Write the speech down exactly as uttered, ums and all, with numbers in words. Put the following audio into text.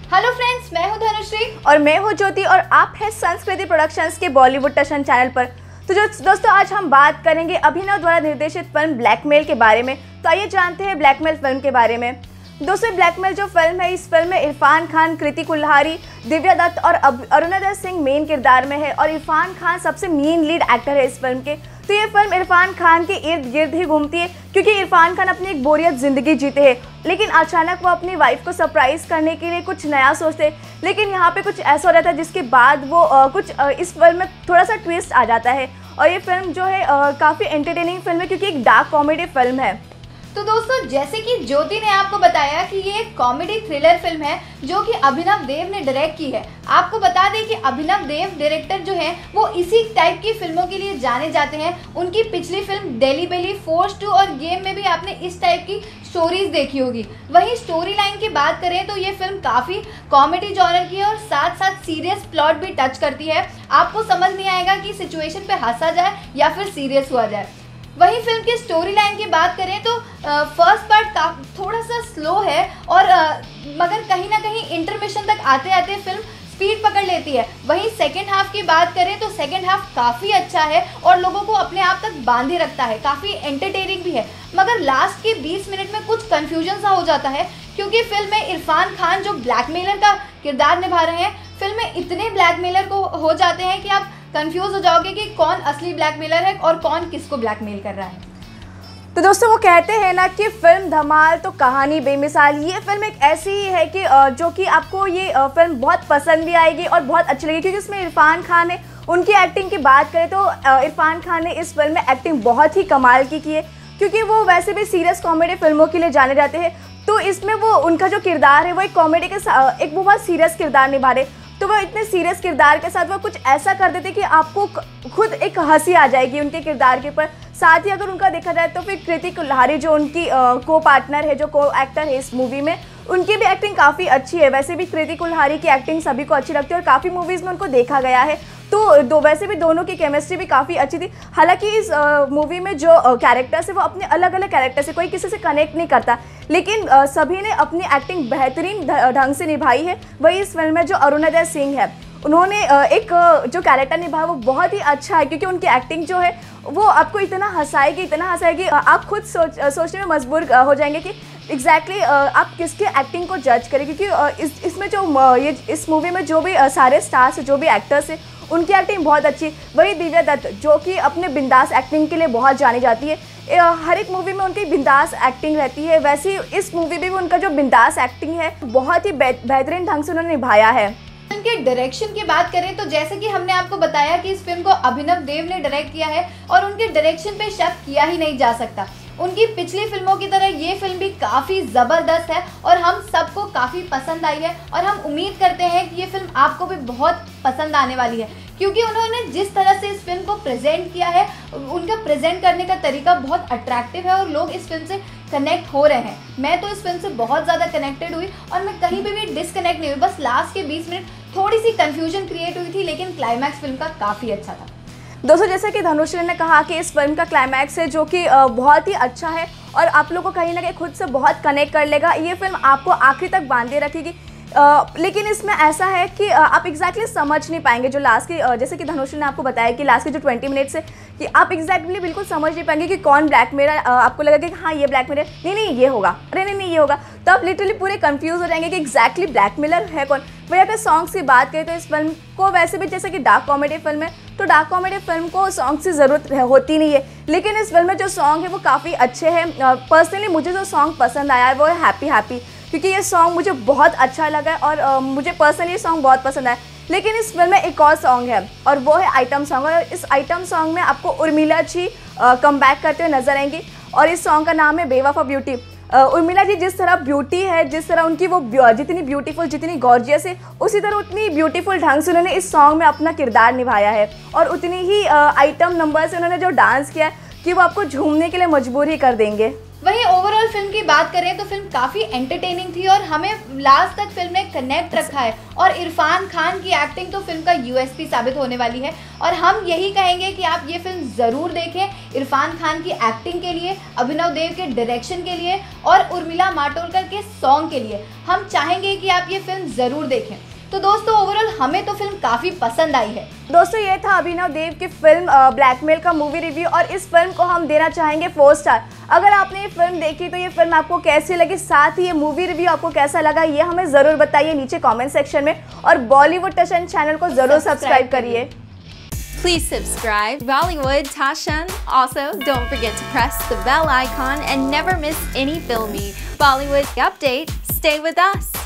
Hello friends, मैं हूं धनुश्री और मैं हूं ज्योति और आप हैं संस्कृति प्रोडक्शंस के बॉलीवुड टशन चैनल पर। तो जो दोस्तों आज हम बात करेंगे अभिनव द्वारा निर्देशित फिल्म ब्लैकमेल के बारे में। तो आइए जानते हैं ब्लैकमेल फिल्म के बारे में। दोस्तों ब्लैकमेल जो फिल्म है, इस फिल्म में इरफान खान, कृति कुल्हारी, दिव्या दत्त और अरुणोदय सिंह मेन किरदार में है और इरफान खान सबसे मेन लीड एक्टर है इस फिल्म के। तो ये फिल्म इरफान खान के इर्द गिर्द ही घूमती है क्योंकि इरफान खान अपनी एक बोरियत ज़िंदगी जीते हैं, लेकिन अचानक वो अपनी वाइफ को सरप्राइज़ करने के लिए कुछ नया सोचते हैं। लेकिन यहाँ पे कुछ ऐसा हो जाता है जिसके बाद वो आ, कुछ आ, इस फिल्म में थोड़ा सा ट्विस्ट आ जाता है और ये फिल्म जो है काफ़ी एंटरटेनिंग फिल्म है क्योंकि एक डार्क कॉमेडी फिल्म है। तो दोस्तों जैसे कि ज्योति ने आपको बताया कि ये एक कॉमेडी थ्रिलर फिल्म है जो कि अभिनव देव ने डायरेक्ट की है। आपको बता दें कि अभिनव देव डायरेक्टर जो हैं वो इसी टाइप की फिल्मों के लिए जाने जाते हैं। उनकी पिछली फिल्म डेली बेली, फोर्स टू और गेम में भी आपने इस टाइप की स्टोरीज देखी होगी। वहीं स्टोरी लाइन की बात करें तो ये फिल्म काफ़ी कॉमेडी जॉनर की है और साथ साथ सीरियस प्लॉट भी टच करती है। आपको समझ नहीं आएगा कि सिचुएशन पे हंसा जाए या फिर सीरियस हुआ जाए। वहीं फिल्म की स्टोरी लाइन की बात करें तो फर्स्ट पार्ट थोड़ा सा स्लो है और आ, मगर कहीं ना कहीं इंटरमिशन तक आते आते फिल्म स्पीड पकड़ लेती है। वहीं सेकेंड हाफ की बात करें तो सेकेंड हाफ काफ़ी अच्छा है और लोगों को अपने आप तक बांधे रखता है, काफ़ी एंटरटेनिंग भी है। मगर लास्ट के बीस मिनट में कुछ कन्फ्यूजन सा हो जाता है क्योंकि फिल्म में इरफान खान जो ब्लैकमेलर का किरदार निभा रहे हैं, फिल्म में इतने ब्लैकमेलर को हो जाते हैं कि आप कंफ्यूज हो जाओगे कि कौन असली ब्लैकमेलर है और कौन किसको ब्लैकमेल कर रहा है। तो दोस्तों वो कहते हैं ना कि फिल्म धमाल तो कहानी बेमिसाल। ये फिल्म एक ऐसी ही है कि जो कि आपको ये फिल्म बहुत पसंद भी आएगी और बहुत अच्छी लगेगी क्योंकि इसमें इरफान खान है। उनकी एक्टिंग की बात करें तो इरफान खान ने इस फिल्म में एक्टिंग बहुत ही कमाल की की है क्योंकि वो वैसे भी सीरियस कॉमेडी फिल्मों के लिए जाने जाते हैं। तो इसमें वो उनका जो किरदार है वो एक कॉमेडी के एक वो बहुत सीरियस किरदार निभा रहे। तो वो इतने सीरियस किरदार के साथ वो कुछ ऐसा कर देते कि आपको खुद एक हंसी आ जाएगी उनके किरदार के ऊपर। साथ ही अगर उनका देखा जाए तो फिर कृति कुल्हारी जो उनकी को पार्टनर है, जो को एक्टर है इस मूवी में, उनकी भी एक्टिंग काफ़ी अच्छी है। वैसे भी कृति कुल्हारी की एक्टिंग सभी को अच्छी लगती है और काफ़ी मूवीज़ में उनको देखा गया है। तो दो वैसे भी दोनों की केमिस्ट्री भी काफ़ी अच्छी थी। हालांकि इस मूवी में जो कैरेक्टर्स है वो अपने अलग अलग कैरेक्टर्स है, कोई किसी से कनेक्ट नहीं करता, लेकिन आ, सभी ने अपनी एक्टिंग बेहतरीन ढंग से निभाई है। वही इस फिल्म में जो अरुणोदय सिंह है, उन्होंने एक जो कैरेक्टर निभाया वो बहुत ही अच्छा है क्योंकि उनकी एक्टिंग जो है वो आपको इतना हंसाएगी इतना हंसाएगी आप खुद सोच सोचने में मजबूर हो जाएंगे कि एग्जैक्टली exactly, आप किसके एक्टिंग को जज करें क्योंकि इस इसमें जो ये इस मूवी में जो भी सारे स्टार्स जो भी एक्टर्स हैं उनकी एक्टिंग बहुत अच्छी। वही दिव्या दत्त जो कि अपने बिंदास एक्टिंग के लिए बहुत जानी जाती है, हर एक मूवी में उनकी बिंदास एक्टिंग रहती है। वैसे ही इस मूवी में भी उनका जो बिंदास एक्टिंग है बहुत ही बेहतरीन ढंग से उन्होंने निभाया है। उनके डायरेक्शन की बात करें तो जैसे कि हमने आपको बताया कि इस फिल्म को अभिनव देव ने डायरेक्ट किया है और उनके डायरेक्शन पे शक किया ही नहीं जा सकता। उनकी पिछली फिल्मों की तरह ये फिल्म भी काफ़ी ज़बरदस्त है और हम सबको काफ़ी पसंद आई है और हम उम्मीद करते हैं कि ये फिल्म आपको भी बहुत पसंद आने वाली है क्योंकि उन्होंने जिस तरह से इस फिल्म को प्रेजेंट किया है, उनका प्रेजेंट करने का तरीका बहुत अट्रैक्टिव है और लोग इस फिल्म से कनेक्ट हो रहे हैं। मैं तो इस फिल्म से बहुत ज़्यादा कनेक्टेड हुई और मैं कहीं भी भी डिसकनेक्ट नहीं हुई। बस लास्ट के बीस मिनट थोड़ी सी कन्फ्यूजन क्रिएट हुई थी, लेकिन क्लाइमैक्स फिल्म का काफ़ी अच्छा था। दोस्तों जैसा कि धनुश्री ने कहा कि इस फिल्म का क्लाइमैक्स है जो कि बहुत ही अच्छा है और आप लोगों को कहीं ना कहीं खुद से बहुत कनेक्ट कर लेगा। ये फिल्म आपको आखिर तक बांधे रखेगी। Uh, लेकिन इसमें ऐसा है कि uh, आप एग्जैक्टली exactly समझ नहीं पाएंगे जो लास्ट की uh, जैसे कि धनुश्री ने आपको बताया कि लास्ट के जो ट्वेंटी मिनट्स है कि आप एग्जैक्टली exactly बिल्कुल समझ नहीं पाएंगे कि कौन ब्लैकमेलर। uh, आपको लगेगा कि हाँ ये ब्लैकमेलर, नहीं नहीं ये होगा, अरे नहीं नहीं ये होगा। तो आप लिटरली पूरे कंफ्यूज हो जाएंगे कि एग्जैक्टली ब्लैकमेलर है कौन। वही अगर सॉन्ग्स की बात करें तो इस फिल्म को वैसे भी जैसे कि डार्क कॉमेडी फिल्म है तो डार्क कॉमेडी फिल्म को सॉन्ग की ज़रूरत होती नहीं है, लेकिन इस फिल्म में जो सॉन्ग है वो काफ़ी अच्छे हैं। पर्सनली मुझे जो सॉन्ग पसंद आया है वो है हैप्पी हैप्पी क्योंकि ये सॉन्ग मुझे बहुत अच्छा लगा है और uh, मुझे पर्सनली ये सॉन्ग बहुत पसंद आया। लेकिन इस फिल्म में एक और सॉन्ग है और वो है आइटम सॉन्ग और इस आइटम सॉन्ग में आपको उर्मिला जी कम बैक करते हुए नजर आएंगी और इस सॉन्ग का नाम है बेवफा ब्यूटी। उर्मिला जी जिस तरह ब्यूटी है, जिस तरह उनकी वो जितनी ब्यूटीफुल, जितनी गॉर्जियस है, उसी तरह उतनी ब्यूटीफुल ढंग से उन्होंने इस सॉन्ग में अपना किरदार निभाया है और उतनी ही आइटम नंबर से उन्होंने जो डांस किया है कि वो आपको झूमने के लिए मजबूर ही कर देंगे। वहीं ओवरऑल फिल्म की बात करें तो फिल्म काफ़ी एंटरटेनिंग थी और हमें लास्ट तक फिल्म ने कनेक्ट रखा है और इरफान खान की एक्टिंग तो फिल्म का यूएसपी साबित होने वाली है और हम यही कहेंगे कि आप ये फिल्म ज़रूर देखें इरफान खान की एक्टिंग के लिए, अभिनव देव के डायरेक्शन के लिए और उर्मिला मातोंडकर के सॉन्ग के लिए। हम चाहेंगे कि आप ये फिल्म ज़रूर देखें। तो दोस्तों ओवरऑल हमें तो फिल्म काफ़ी पसंद आई है। दोस्तों ये था अभिनव देव की फिल्म ब्लैकमेल का मूवी रिव्यू और इस फिल्म को हम देना चाहेंगे फोर स्टार। अगर आपने ये फिल्म देखी तो ये फिल्म आपको कैसी लगी, साथ ही ये मूवी रिव्यू आपको कैसा लगा ये हमें ज़रूर बताइए नीचे कमेंट सेक्शन में और बॉलीवुड टशन चैनल को ज़रूर सब्सक्राइब करिए। Please subscribe Bollywood Tashan. Also, don't forget to press the bell icon and never miss any filmy Bollywood update. Stay with us.